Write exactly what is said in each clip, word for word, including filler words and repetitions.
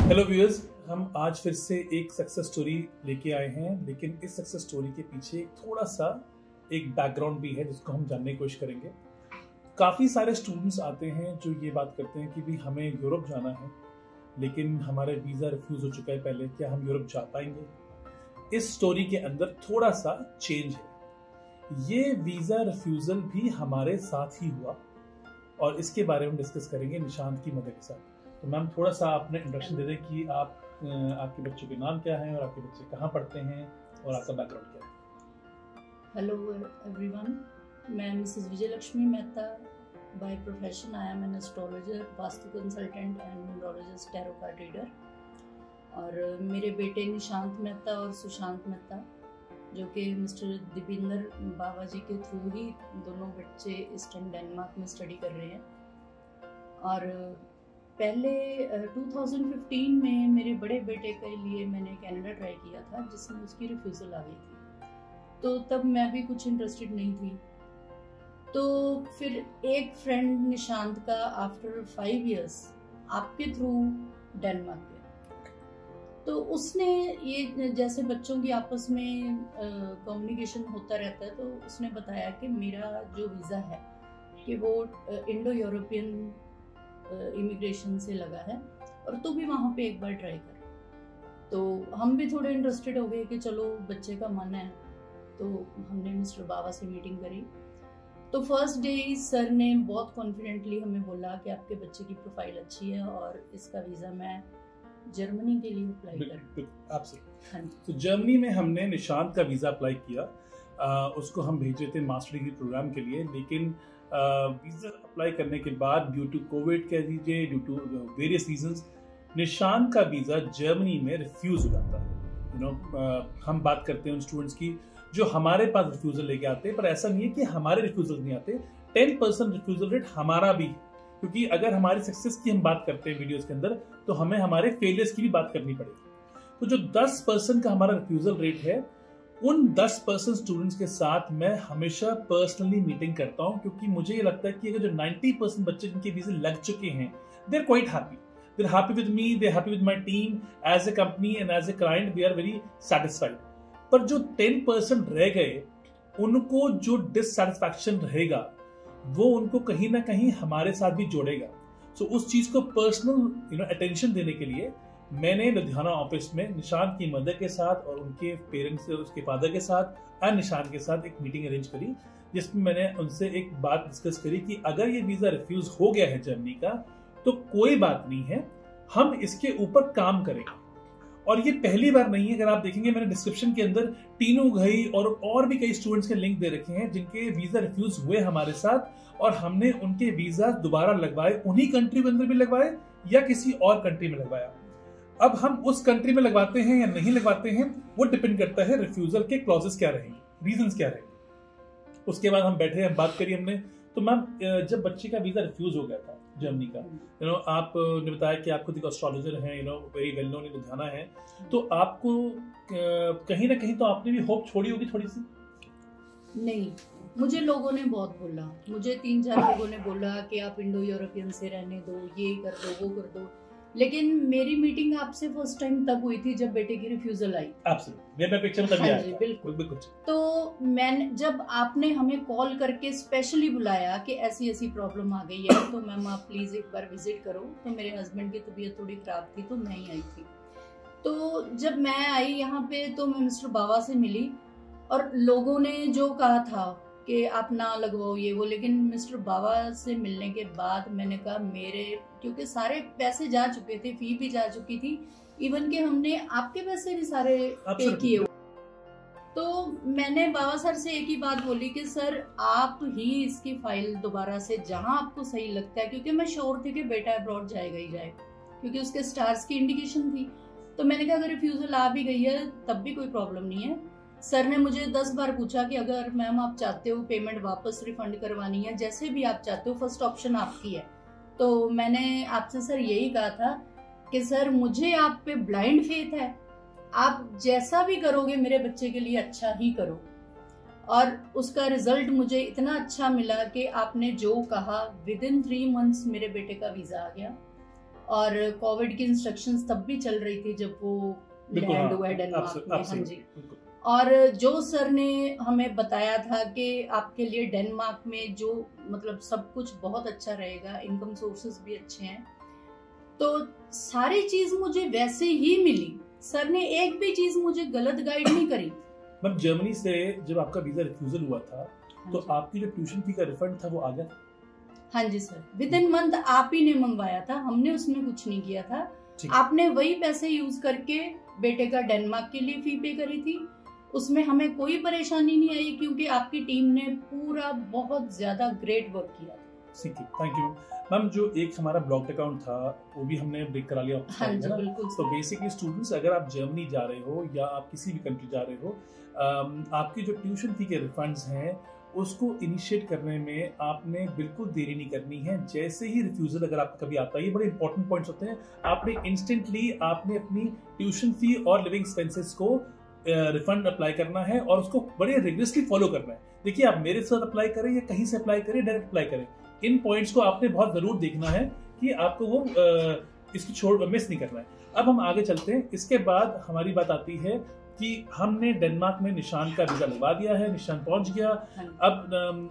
Hello viewers, हम आज फिर से एक सक्सेस स्टोरी लेके आए हैं, लेकिन इस सक्सेस स्टोरी के पीछे थोड़ा सा एक बैकग्राउंड भी है जिसको हम जानने की कोशिश करेंगे। काफ़ी सारे स्टूडेंट्स आते हैं जो ये बात करते हैं कि भी हमें यूरोप जाना है, लेकिन हमारा वीज़ा रिफ्यूज़ हो चुका है पहले, क्या हम यूरोप जा पाएंगे? इस स्टोरी के अंदर थोड़ा सा चेंज है। ये वीज़ा रिफ्यूज़ल भी हमारे साथ ही हुआ और इसके बारे में डिस्कस करेंगे निशांत की मदद के साथ। तो मैम थोड़ा सा आपने इंट्रोडक्शन दे दें कि आप आपके बच्चों के नाम क्या हैं और आपके बच्चे कहाँ पढ़ते हैं और आपका बैकग्राउंड क्या है। हेलो एवरीवन, मैं Mrs Vijay Lakshmi Mehta. By profession I am an astrologer, vastu consultant and numerologist, tarot card reader. और मेरे बेटे निशांत मेहता और सुशांत मेहता, जो कि मिस्टर दीपिंदर बाबा जी के थ्रू ही दोनों बच्चे ईस्टर्न डेनमार्क में स्टडी कर रहे हैं। और पहले टू थाउज़ेंड फिफ्टीन में मेरे बड़े बेटे के लिए मैंने कनाडा ट्राई किया था, जिसमें उसकी रिफ्यूज़ल आ गई थी। तो तब मैं भी कुछ इंटरेस्टेड नहीं थी। तो फिर एक फ्रेंड निशांत का आफ्टर फाइव इयर्स आपके थ्रू डेनमार्क गया, तो उसने ये जैसे बच्चों की आपस में कम्युनिकेशन uh, होता रहता है, तो उसने बताया कि मेरा जो वीज़ा है कि वो इंडो यूरोपियन इमिग्रेशन से लगा है और तू भी वहाँ पे एक बार ट्राई कर। तो हम भी थोड़े इंटरेस्टेड हो गए कि चलो बच्चे का मन है। तो हमने मिस्टर बाबा से मीटिंग करी। तो फर्स्ट डे सर ने बहुत कॉन्फिडेंटली हमें बोला कि आपके बच्चे की प्रोफाइल अच्छी है और इसका वीज़ा मैं जर्मनी के लिए अप्लाई कर। तो जर्मनी में हमने निशांत का वीज़ा अप्लाई किया। आ, उसको हम भेजे थे मास्टर डिग्री प्रोग्राम के लिए, लेकिन वीज़ा अप्लाई करने के बाद ड्यू टू कोविड कह दीजिए, due to various reasons, Nishant का वीज़ा जर्मनी में रिफ्यूज़ हो जाता है। यू नो, हम बात करते हैं उन स्टूडेंट्स की जो हमारे पास रिफ्यूज़ल लेके आते हैं, पर ऐसा नहीं है कि हमारे रिफ्यूज़ल नहीं आते। टेन परसेंट रिफ्यूज़ल रेट हमारा भी, क्योंकि अगर हमारी सक्सेस की हम बात करते हैं वीडियोज़ के अंदर, तो हमें हमारे फेलियर्स की भी बात करनी पड़ेगी। तो जो दस परसेंट का हमारा रिफ्यूज़ल रेट है, उन दस परसेंट स्टूडेंट्स के साथ मैं हमेशा पर्सनली मीटिंग करता हूं, क्योंकि मुझे ये लगता है कि अगर जो नब्बे परसेंट बच्चे जिनके वीज़े लग चुके हैं, they are quite happy, they are happy with me, they are happy with my team as a company and as a client, we are very satisfied. पर जो टेन परसेंट रह गए, उनको जो डिससेटिस्फैक्शन रहेगा वो उनको कहीं ना कहीं हमारे साथ भी जोड़ेगा। सो so, उस चीज को पर्सनल यू नो अटेंशन देने के लिए मैंने लुधियाना ऑफिस में निशांत की मदर के साथ और उनके पेरेंट्स और उसके फादर के साथ और निशांत के साथ एक मीटिंग अरेंज करी, जिसमें मैंने उनसे एक बात डिस्कस करी कि अगर ये वीज़ा रिफ्यूज़ हो गया है जर्मनी का, तो कोई बात नहीं है, हम इसके ऊपर काम करेंगे। और ये पहली बार नहीं है। अगर आप देखेंगे मैंने डिस्क्रिप्शन के अंदर तीनों घई और और भी कई स्टूडेंट्स के लिंक दे रखे हैं जिनके वीज़ा रिफ्यूज़ हुए हमारे साथ, और हमने उनके वीज़ा दोबारा लगवाए, उन्हीं कंट्री के अंदर भी लगवाए या किसी और कंट्री में लगवाया। अब हम उस कंट्री में लगवाते हैं या नहीं लगवाते हैं, वो डिपेंड करता है रिफ्यूजल के क्लॉजेस क्या रहेंगे, रीजंस क्या रहेंगे। उसके बाद हम बैठे हैं, बात करी हमने। तो मैम, जब बच्चे का वीजा रिफ्यूज हो गया था जर्मनी का, यू नो आपने बताया कि आप खुद एक एस्ट्रोलॉजर हैं, you know very well known in Ludhiana है, तो आपको कहीं ना कहीं तो आपने भी होप छोड़ी होगी थोड़ी सी? नहीं, मुझे लोगों ने बहुत बोला, मुझे तीन चार लोगों ने बोला कि आप इंडो यूरोपियन से रहने दो, ये कर दो, वो कर दो। लेकिन मेरी मीटिंग आपसे फर्स्ट टाइम तब हुई थी जब बेटे की रिफ्यूजल आई। एब्सोल्युटली, मैं पिक्चर में तभी आया था। बिल्कुल बिल्कुल। तो मैंने जब आपने हमें कॉल करके स्पेशली बुलाया कि ऐसी ऐसी प्रॉब्लम आ गई है, तो मैम आप प्लीज एक बार विजिट करो, तो मेरे हस्बैंड की तबीयत थोड़ी खराब थी तो मैं ही आई थी। तो जब मैं आई यहाँ पे, तो मैं मिस्टर बाबा से मिली और लोगों ने जो कहा था कि आप ना लगवाओ ये वो, लेकिन मिस्टर बाबा से मिलने के बाद मैंने कहा मेरे, क्योंकि सारे पैसे जा चुके थे, फी भी जा चुकी थी, इवन के हमने आपके पैसे भी सारे पे किए। तो मैंने बाबा सर से एक ही बात बोली कि सर आप ही इसकी फाइल दोबारा से जहां आपको सही लगता है, क्योंकि मैं श्योर थी कि बेटा अब्रॉड जाएगा ही जाएगा, क्योंकि उसके स्टार्स की इंडिकेशन थी। तो मैंने कहा अगर रिफ्यूजल आ भी गई है तब भी कोई प्रॉब्लम नहीं है। सर ने मुझे दस बार पूछा कि अगर मैम आप चाहते हो पेमेंट वापस रिफंड करवानी है, जैसे भी आप चाहते हो, फर्स्ट ऑप्शन आपकी है। तो मैंने आपसे सर यही कहा था कि सर मुझे आप पे ब्लाइंड फेथ है, आप जैसा भी करोगे मेरे बच्चे के लिए अच्छा ही करो। और उसका रिजल्ट मुझे इतना अच्छा मिला कि आपने जो कहा, विद इन थ्री मंथ्स मेरे बेटे का वीजा आ गया और कोविड की इंस्ट्रक्शंस तब भी चल रही थी जब वो लैंड हुआ है डेनमार्क में। हाँ जी। और जो सर ने हमें बताया था कि आपके लिए डेनमार्क में जो मतलब सब कुछ बहुत अच्छा रहेगा, इनकम सोर्सेज भी अच्छे हैं, तो सारी चीज मुझे वैसे ही मिली। सर ने एक भी चीज मुझे गलत गाइड नहीं करी। मैम जर्मनी से जब आपका वीजा रिफ्यूजल हुआ था तो आपकी जो ट्यूशन फी का रिफंड था वो आ गया? हाँ जी सर, विद इन मंथ आप ही ने मंगवाया था, हमने उसमें कुछ नहीं किया था। आपने वही पैसे यूज करके बेटे का डेनमार्क के लिए फी पे करी थी, उसमें हमें कोई परेशानी नहीं आई क्योंकि आपकी टीम ने पूरा बहुत ज्यादा ग्रेट वर्क किया। ठीक है, थैंक यू मैम। जो एक हमारा ब्लॉक्ड अकाउंट था वो भी हमने ब्रेक करा लिया। हाँ जी, बिल्कुल। तो बेसिकली स्टूडेंट्स, अगर आप जर्मनी जा रहे हो या आप किसी भी कंट्री जा रहे हो, आपकी जो ट्यूशन फी के रिफंड्स हैं उसको इनिशिएट करने में आपने बिल्कुल देरी नहीं करनी है। जैसे ही रिफ्यूजल अगर आपका कभी आता है, ये बड़े इंपॉर्टेंट पॉइंट्स होते हैं, आपने इंस्टेंटली आपने अपनी ट्यूशन फी और लिविंग एक्सपेंसेस को रिफंड अप्लाई करना है और उसको बड़े रिगरसली फॉलो करना है। देखिए, आप मेरे साथ अप्लाई करें या कहीं से अप्लाई करें, डायरेक्ट अप्लाई करें, इन पॉइंट्स को आपने बहुत जरूर देखना है कि आपको वो इसको छोड़ मिस नहीं करना है। अब हम आगे चलते हैं। इसके बाद हमारी बात आती है कि हमने डेनमार्क में निशांत का वीजा लगवा दिया है, निशांत पहुंच गया। अब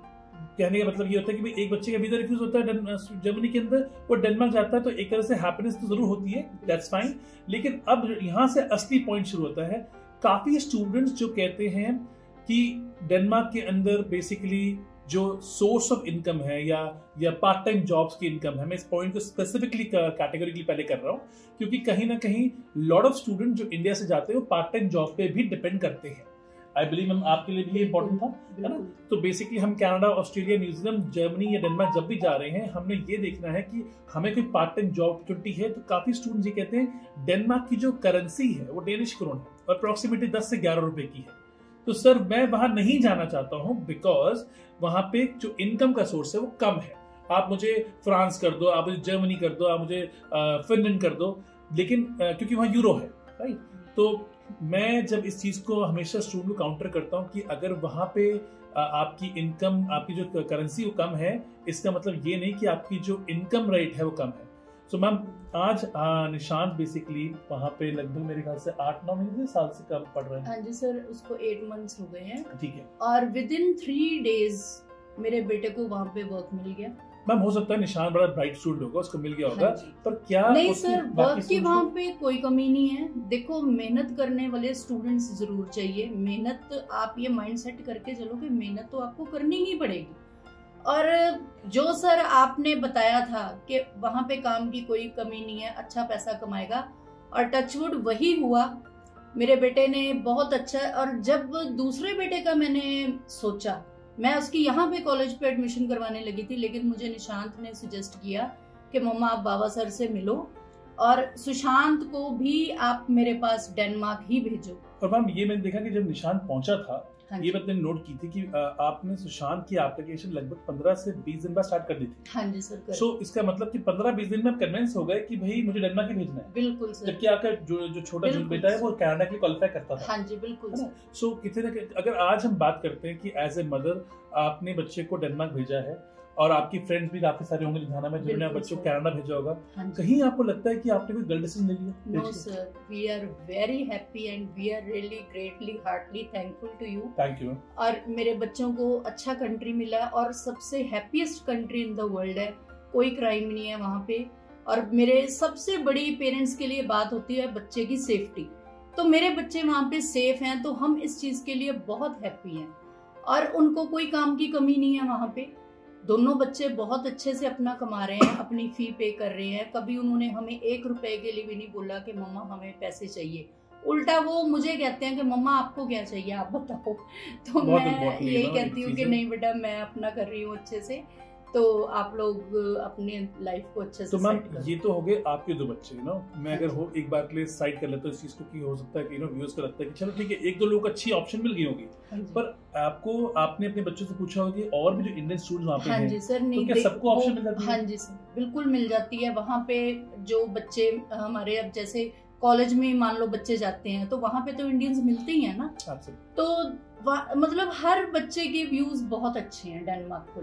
कहने का मतलब ये होता है कि भाई एक बच्चे का वीजा रिफ्यूज होता है जर्मनी के अंदर, वो डेनमार्क जाता है तो एक तरह से हैप्पीनेस तो जरूर होती है, दैट्स फाइन। लेकिन अब यहाँ से असली पॉइंट शुरू होता है। काफी स्टूडेंट्स जो कहते हैं कि डेनमार्क के अंदर बेसिकली जो सोर्स ऑफ इनकम है या या पार्ट टाइम जॉब्स की इनकम है, मैं इस पॉइंट को स्पेसिफिकली कैटेगोरिकली पहले कर रहा हूँ क्योंकि कहीं ना कहीं लॉट ऑफ स्टूडेंट जो इंडिया से जाते हैं वो पार्ट टाइम जॉब पे भी डिपेंड करते हैं। आई बिलीव मैम आपके लिए भी ये इंपॉर्टेंट था, है ना? तो बेसिकली हम कनाडा, ऑस्ट्रेलिया, न्यूजीलैंड, जर्मनी या डेनमार्क जब भी जा रहे हैं, हमने ये देखना है कि हमें कोई पार्ट टाइम जॉब अपॉर्चुनिटी है। तो काफी स्टूडेंट्स ये कहते हैं डेनमार्क की जो करेंसी है वो डेनिश क्रोन है और अप्रोक्सीमेटली दस से ग्यारह रुपए की है। तो सर मैं वहां नहीं जाना चाहता हूं बिकॉज वहां पे जो इनकम का सोर्स है वो कम है। आप मुझे फ्रांस कर दो, आप मुझे जर्मनी कर दो, आप मुझे फिनलैंड कर दो, लेकिन क्योंकि वहां यूरो है, राइट? तो मैं जब इस चीज को हमेशा स्टूडेंट को काउंटर करता हूं कि अगर वहां पे आपकी इनकम, आपकी जो करेंसी वो कम है, इसका मतलब ये नहीं कि आपकी जो इनकम रेट है वो कम है। सो so, मैम आज निशांत बेसिकली वहाँ पे लगभग मेरे ख्याल से आठ नौ महीने साल से कम पढ़ रहे हैं। हाँ जी सर, उसको एट मंथ्स हो गए हैं। ठीक है। और विद इन थ्री डेज मेरे बेटे को वहाँ पे वर्क मिल गया। मैम हो सकता है निशांत बड़ा ब्राइट स्टूडेंट होगा, उसको मिल गया होगा। हाँ पर क्या नहीं सर, वर्क की वहाँ पे कोई कमी नहीं है। देखो, मेहनत करने वाले स्टूडेंट्स जरूर चाहिए। मेहनत आप ये माइंड सेट करके चलो कि मेहनत तो आपको करनी ही पड़ेगी। और जो सर आपने बताया था कि वहाँ पे काम की कोई कमी नहीं है, अच्छा पैसा कमाएगा, और टचवुड वही हुआ। मेरे बेटे ने बहुत अच्छा, और जब दूसरे बेटे का मैंने सोचा, मैं उसकी यहाँ पे कॉलेज पे एडमिशन करवाने लगी थी, लेकिन मुझे निशांत ने सजेस्ट किया कि मम्मा आप बाबा सर से मिलो और सुशांत को भी आप मेरे पास डेनमार्क ही भेजो। और मैम ये मैंने देखा कि जब निशांत पहुंचा था, ये बात मैंने नोट की थी कि आपने सुशांत की एप्लीकेशन लगभग पंद्रह से बीस दिन बाद स्टार्ट कर दी थी। हाँ जी सर। सो so, इसका मतलब कि पंद्रह बीस दिन में आप कन्विंस हो गए कि भाई मुझे डेनमार्क ही भेजना है। बिल्कुल सर। जबकि आपका जो जो छोटा जो बेटा है वो कनाडा के लिए क्वालिफाई करता था। हाँ जी बिल्कुल सर। सो so, कितने ना अगर आज हम बात करते हैं कि एज ए मदर आपने बच्चे को डेनमार्क भेजा है और आपकी फ्रेंड्स भी काफी सारे होंगे लुधियाना में जिन्होंने बच्चों को कनाडा भेजा होगा, कहीं आपको लगता है कि आपने कोई गलत डिसीजन ले लिया? No sir, we are very happy and we are really greatly heartly thankful to you. Thank you. और मेरे बच्चों को अच्छा कंट्री मिला और सबसे happiest country in the world है, कोई क्राइम नहीं है वहाँ पे। और मेरे सबसे बड़ी पेरेंट्स के लिए बात होती है बच्चे की सेफ्टी, तो मेरे बच्चे वहाँ पे सेफ हैं, तो हम इस चीज के लिए बहुत हैप्पी हैं। और उनको कोई काम की कमी नहीं है वहाँ पे। दोनों बच्चे बहुत अच्छे से अपना कमा रहे हैं, अपनी फी पे कर रहे हैं। कभी उन्होंने हमें एक रुपए के लिए भी नहीं बोला कि मम्मा हमें पैसे चाहिए। उल्टा वो मुझे कहते हैं कि मम्मा आपको क्या चाहिए आप बताओ। तो मैं यही कहती हूँ कि नहीं बेटा, मैं अपना कर रही हूँ अच्छे से, तो आप लोग अपनी लाइफ को अच्छे से। तो मैम ये तो हो गए आपके दो बच्चे, यू नो। मैं अगर हो एक बार के लिए साइड कर लेता हूँ इस चीज को कि हो सकता है कि यू नो व्यूअर्स को लगता है कि चलो ठीक है, एक दो लोग अच्छी ऑप्शन मिल गई होगी, पर आपको आपने अपने बच्चों से पूछा होगा कि और भी जो इंडियन स्टूडेंट्स वहाँ पे हैं, हाँ जी सर, नहीं तो क्या सबको ऑप्शन मिल जाती है? हाँ जी सर, बिल्कुल मिल जाती है। वहाँ पे जो बच्चे हमारे, अब जैसे कॉलेज में मान लो बच्चे जाते हैं तो वहाँ पे तो इंडियंस मिलते ही हैं ना, तो मतलब हर बच्चे के व्यूज बहुत अच्छे हैं डेनमार्क को लेकर।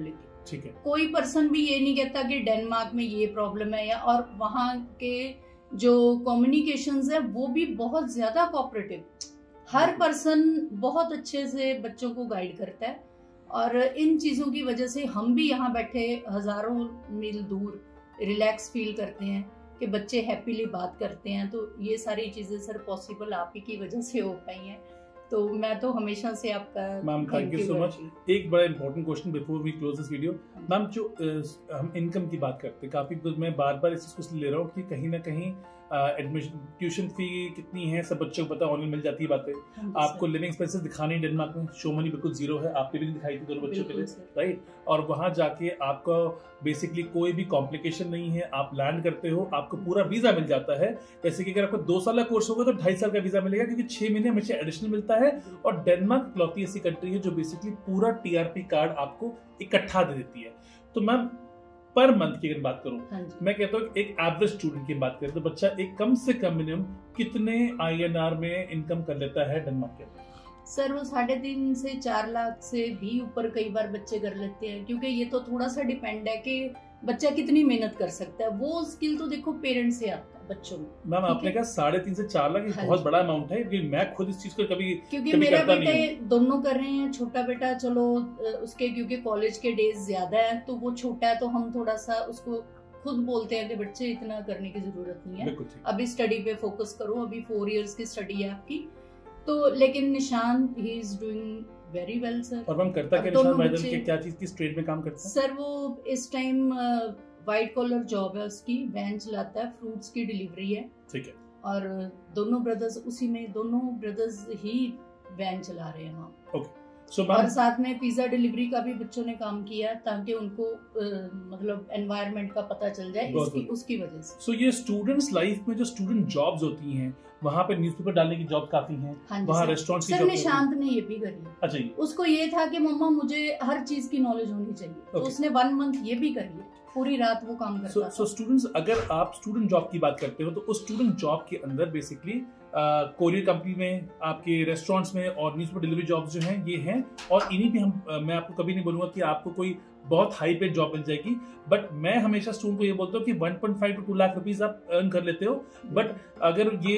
ठीक है। कोई पर्सन भी ये नहीं कहता कि डेनमार्क में ये प्रॉब्लम है, या और वहाँ के जो कम्युनिकेशंस है वो भी बहुत ज्यादा कोऑपरेटिव, हर पर्सन बहुत अच्छे से बच्चों को गाइड करता है। और इन चीजों की वजह से हम भी यहाँ बैठे हजारों मील दूर रिलैक्स फील करते हैं कि बच्चे हैप्पीली बात करते हैं। तो ये सारी चीजें सर पॉसिबल आप ही की वजह से हो पाई हैं, तो मैं तो हमेशा से आपका ma'am thank you so much. एक बड़ा important question before we close this video ma'am, जो uh, हम इनकम की बात करते हैं काफी, मैं बार बार इस चीज को ले रहा हूँ कि कहीं ना कहीं एडमिशन ट्यूशन फी कितनी है सब बच्चों को पता, ऑनलाइन मिल जाती है बातें। आपको लिविंग एक्सपेंसेस दिखाने डेनमार्क में, शो मनी बिल्कुल जीरो है, आपने भी दिखाई थी दोनों बच्चों के लिए, राइट। और वहां जाके आपका बेसिकली कोई भी कॉम्प्लिकेशन नहीं है, आप लैंड करते हो, आपको पूरा वीजा मिल जाता है। जैसे कि अगर आपका दो साल का कोर्स होगा तो ढाई साल का वीजा मिलेगा, क्योंकि छह महीने हमेशा एडिशनल मिलता है। और डेनमार्क इकलौती ऐसी कंट्री है जो बेसिकली पूरा टीआरपी कार्ड आपको इकट्ठा दे देती है। तो मैम पर मंथ की अगर बात करूं, मैं कहता हूं एक एवरेज स्टूडेंट की बात करें तो बच्चा एक कम से कम मिनिमम कितने आईएनआर में इनकम कर लेता है डेनमार्क के? सर वो साढ़े तीन से चार लाख से भी ऊपर कई बार बच्चे कर लेते हैं, क्योंकि ये तो थोड़ा सा डिपेंड है कि बच्चा कितनी मेहनत कर सकता है। वो स्किल तो देखो पेरेंट्स से आता है बच्चों में। मैम आपने कहा साढ़े तीन से चार लाख हाँ बहुत बड़ा अमाउंट है, क्योंकि मैं खुद इस चीज को कभी क्योंकि कभी मेरा बेटे दोनों कर रहे हैं। छोटा बेटा चलो उसके क्योंकि कॉलेज के डेज ज्यादा है तो वो छोटा है, तो हम थोड़ा सा उसको खुद बोलते हैं कि बच्चे इतना करने की जरूरत नहीं है, अभी स्टडी पे फोकस करो, अभी फोर इयर्स की स्टडी है आपकी। तो लेकिन Nishan he is doing very well sir. और मैम करता क्या निशान मैडम के क्या चीज किस ट्रेड में काम करता है? सर वो इस टाइम व्हाइट कॉलर जॉब है उसकी, वैन चलाता है, फ्रूट्स की डिलीवरी है, ठीक है। और दोनों ब्रदर्स उसी में, दोनों ब्रदर्स ही वैन चला रहे हैं वहाँ। ओके। So, और साथ में पिज्जा डिलीवरी का भी बच्चों ने काम किया ताकि उनको आ, मतलब एनवायरनमेंट का पता चल जाए, इसकी उसकी वजह से। सो so, ये स्टूडेंट्स लाइफ में जो स्टूडेंट जॉब्स होती हैं वहाँ पे न्यूज़पेपर डालने की जॉब काफी है, हाँ वहाँ रेस्टोरेंट्स की सर निशांत ने ये भी करी। अच्छा जी। उसको ये था कि मम्मा मुझे हर चीज की नॉलेज होनी चाहिए, तो उसने वन मंथ ये भी करी, पूरी रात वो काम करता था। सो स्टूडेंट्स, अगर आप स्टूडेंट जॉब की बात करते हो तो उस स्टूडेंट जॉब के अंदर बेसिकली कोरियर कंपनी में, आपके रेस्टोरेंट्स में और न्यूज़पेपर डिलीवरी जॉब्स जो हैं ये हैं। और इन्हीं पे हम आ, मैं आपको कभी नहीं बोलूंगा कि आपको कोई बहुत हाई पेड जॉब मिल जाएगी, बट मैं हमेशा स्टूडेंट को ये बोलता हूँ कि one point five to two lakh rupees आप अर्न कर लेते हो। बट अगर ये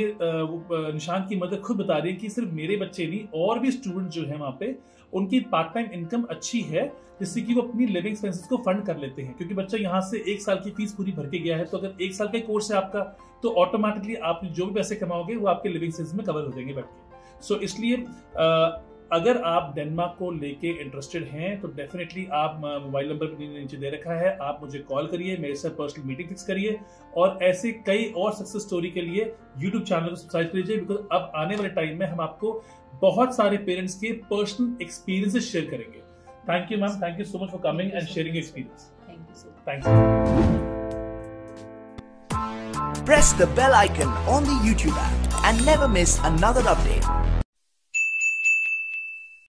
निशांत की मदर खुद बता रही है कि सिर्फ मेरे बच्चे नहीं और भी स्टूडेंट जो है वहाँ पे उनकी पार्ट टाइम इनकम अच्छी है, जिससे कि वो अपनी लिविंग एक्सपेंसेस को फंड कर लेते हैं। क्योंकि बच्चा यहाँ से एक साल की फीस पूरी भर के गया है, तो अगर एक साल का कोर्स है आपका तो ऑटोमेटिकली आप जो भी पैसे कमाओगे वो आपके लिविंग एक्सपेंसेस में कवर हो जाएंगे बैठ के। सो इसलिए अगर आप डेनमार्क को लेके इंटरेस्टेड हैं तो डेफिनेटली आप मोबाइल नंबर नीचे दे रखा है, आप मुझे कॉल करिए, मेरे साथ पर्सनल मीटिंग फिक्स करिए। और ऐसे कई और सक्सेस स्टोरी के लिए यूट्यूब चैनल को सब्सक्राइब कीजिए, बिकॉज अब आने वाले टाइम में हम आपको बहुत सारे पेरेंट्स के पर्सनल एक्सपीरियंसेस शेयर करेंगे। Thank you ma'am, thank you so much for coming and sharing experience. Thank you so thank you. Press the bell icon on the YouTube app and never miss another update.